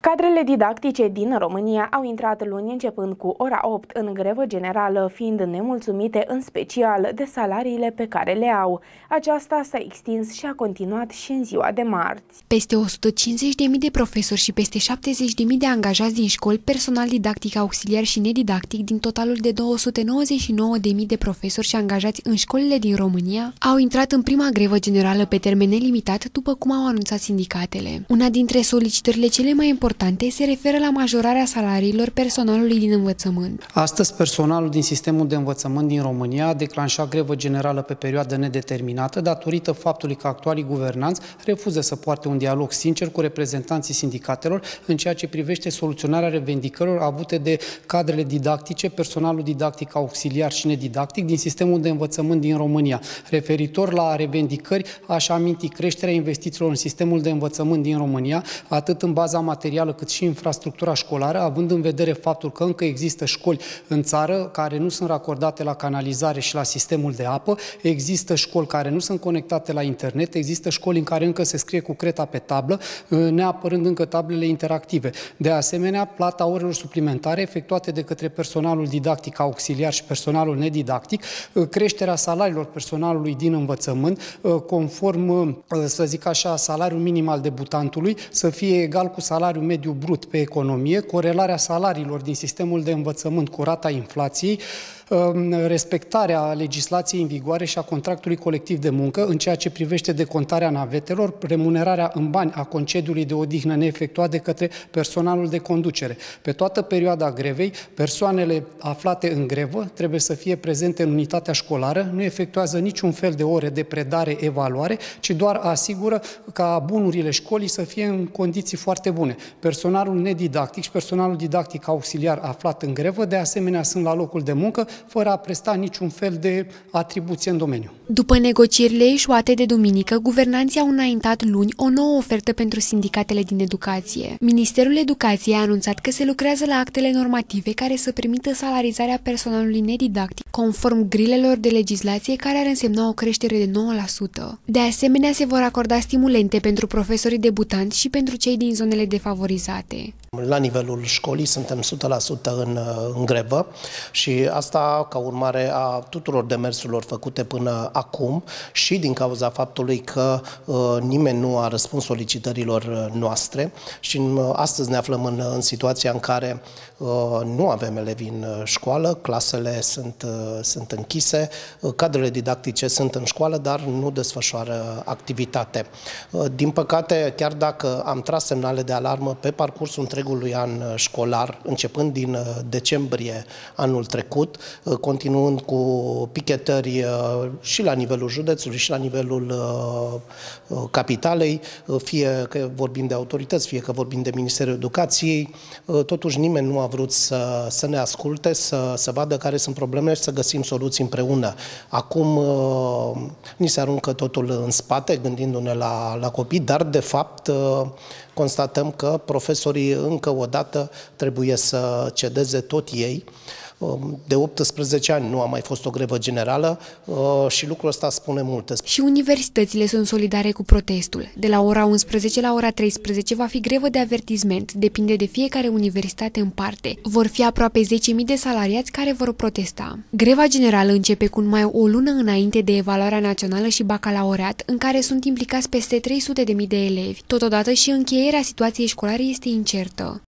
Cadrele didactice din România au intrat luni începând cu ora 8 în grevă generală, fiind nemulțumite în special de salariile pe care le au. Aceasta s-a extins și a continuat și în ziua de marți. Peste 150.000 de profesori și peste 70.000 de angajați din școli, personal didactic auxiliar și nedidactic, din totalul de 299.000 de profesori și angajați în școlile din România, au intrat în prima grevă generală pe termen nelimitat, după cum au anunțat sindicatele. Una dintre solicitările cele mai importante se referă la majorarea salariilor personalului din învățământ. Astăzi, personalul din sistemul de învățământ din România a declanșat grevă generală pe perioadă nedeterminată datorită faptului că actualii guvernanți refuză să poarte un dialog sincer cu reprezentanții sindicatelor în ceea ce privește soluționarea revendicărilor avute de cadrele didactice, personalul didactic auxiliar și nedidactic din sistemul de învățământ din România. Referitor la revendicări, aș aminti creșterea investițiilor în sistemul de învățământ din România, atât în baza materială cât și infrastructura școlară, având în vedere faptul că încă există școli în țară care nu sunt racordate la canalizare și la sistemul de apă, există școli care nu sunt conectate la internet, există școli în care încă se scrie cu creta pe tablă, neapărând încă tablele interactive. De asemenea, plata orelor suplimentare efectuate de către personalul didactic auxiliar și personalul nedidactic, creșterea salariilor personalului din învățământ, conform, să zic așa, salariul minim al debutantului, să fie egal cu salariul mediu brut pe economie, corelarea salariilor din sistemul de învățământ cu rata inflației, respectarea legislației în vigoare și a contractului colectiv de muncă în ceea ce privește decontarea navetelor, remunerarea în bani a concediului de odihnă neefectuat de către personalul de conducere. Pe toată perioada grevei, persoanele aflate în grevă trebuie să fie prezente în unitatea școlară, nu efectuează niciun fel de ore de predare, evaluare, ci doar asigură ca bunurile școlii să fie în condiții foarte bune. Personalul nedidactic și personalul didactic auxiliar aflat în grevă, de asemenea, sunt la locul de muncă, fără a presta niciun fel de atribuție în domeniu. După negocierile eșuate de duminică, guvernanții au înaintat luni o nouă ofertă pentru sindicatele din educație. Ministerul Educației a anunțat că se lucrează la actele normative care să permită salarizarea personalului nedidactic, conform grilelor de legislație care ar însemna o creștere de 9%. De asemenea, se vor acorda stimulente pentru profesorii debutanți și pentru cei din zonele defavorizate. La nivelul școlii suntem 100% în grevă și asta ca urmare a tuturor demersurilor făcute până acum și din cauza faptului că nimeni nu a răspuns solicitărilor noastre și astăzi ne aflăm în situația în care nu avem elevi în școală, clasele sunt închise, cadrele didactice sunt în școală, dar nu desfășoară activitate. Din păcate, chiar dacă am tras semnale de alarmă pe parcursul întregului an școlar, începând din decembrie anul trecut, continuând cu pichetări și la nivelul județului și la nivelul capitalei, fie că vorbim de autorități, fie că vorbim de Ministerul Educației, totuși nimeni nu a vrut să ne asculte, să vadă care sunt problemele și să găsim soluții împreună. Acum ni se aruncă totul în spate, gândindu-ne la copii, dar de fapt constatăm că profesorii încă o dată trebuie să cedeze tot ei. De 18 ani nu a mai fost o grevă generală și lucrul ăsta spune multe. Și universitățile sunt solidare cu protestul. De la ora 11 la ora 13 va fi grevă de avertisment, depinde de fiecare universitate în parte. Vor fi aproape 10.000 de salariați care vor protesta. Greva generală începe cu numai o lună înainte de evaluarea națională și bacalaureat, în care sunt implicați peste 300.000 de elevi. Totodată și încheierea situației școlare este incertă.